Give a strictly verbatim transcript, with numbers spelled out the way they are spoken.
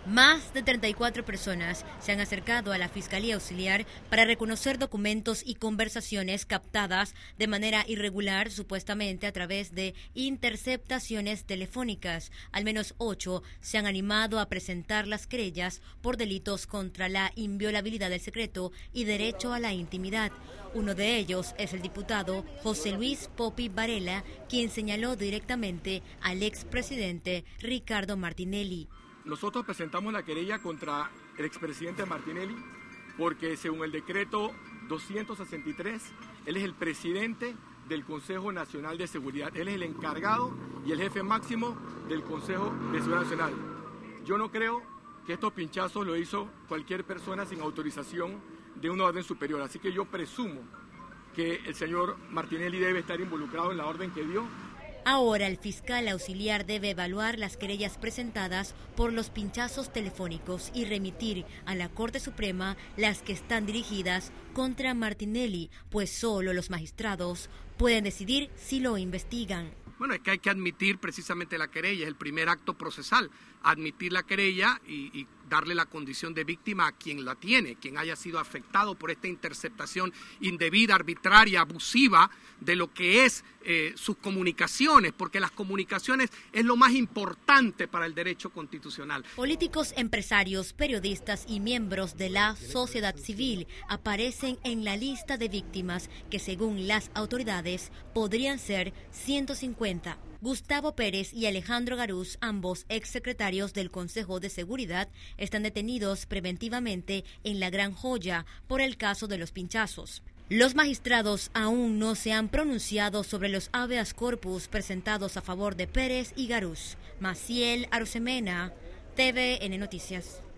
Más de treinta y cuatro personas se han acercado a la Fiscalía Auxiliar para reconocer documentos y conversaciones captadas de manera irregular, supuestamente a través de interceptaciones telefónicas. Al menos ocho se han animado a presentar las querellas por delitos contra la inviolabilidad del secreto y derecho a la intimidad. Uno de ellos es el diputado José Luis Popi Varela, quien señaló directamente al expresidente Ricardo Martinelli. Nosotros presentamos la querella contra el expresidente Martinelli porque según el decreto doscientos sesenta y tres, él es el presidente del Consejo Nacional de Seguridad, él es el encargado y el jefe máximo del Consejo de Seguridad Nacional. Yo no creo que estos pinchazos lo hizo cualquier persona sin autorización de una orden superior, así que yo presumo que el señor Martinelli debe estar involucrado en la orden que dio. Ahora el fiscal auxiliar debe evaluar las querellas presentadas por los pinchazos telefónicos y remitir a la Corte Suprema las que están dirigidas contra Martinelli, pues solo los magistrados pueden decidir si lo investigan. Bueno, es que hay que admitir precisamente la querella, es el primer acto procesal, admitir la querella y, y darle la condición de víctima a quien la tiene, quien haya sido afectado por esta interceptación indebida, arbitraria, abusiva de lo que es eh, sus comunicaciones, porque las comunicaciones es lo más importante para el derecho constitucional. Políticos, empresarios, periodistas y miembros de la sociedad civil aparecen en la lista de víctimas que según las autoridades podrían ser ciento cincuenta. Gustavo Pérez y Alejandro Garús, ambos exsecretarios del Consejo de Seguridad, están detenidos preventivamente en La Gran Joya por el caso de los pinchazos. Los magistrados aún no se han pronunciado sobre los habeas corpus presentados a favor de Pérez y Garús. Maciel Arosemena, T V N Noticias.